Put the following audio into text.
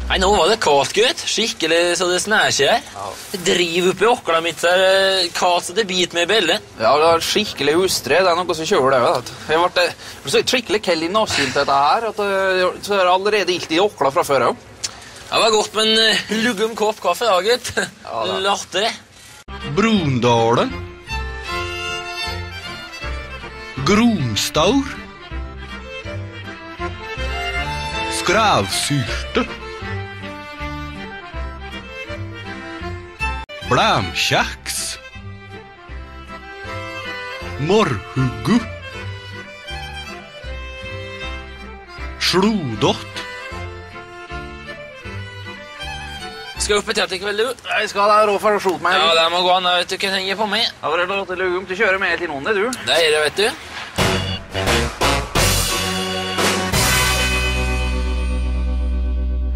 Nei, nå var det kaldt, gutt. Skikkelig så det snæskjer her. Ja. Det driver oppi åkla mitt her, kaldt så det biter meg i bellet. Ja, det er skikkelig hustre. Det er noe som kjører det, vet du. Jeg ble så skikkelig kall i nakken til dette her, at så er det allerede ilt i åkla fra før, også. Det var godt med en luggum kopp kaffe, da, gutt. Ja, da. Latte det. Brundalen. Gromstaur. Skravsyrte. Blamkjeks. Morrhuggu. Slodott. Skal opp i telt i kveld, du. Jeg skal ha råd for å skjute meg. Ja, det må gå an, vet du, hva henger på meg. Jeg var redd for at det lå om til å kjøre med til noen, det, du. Det er det, vet du.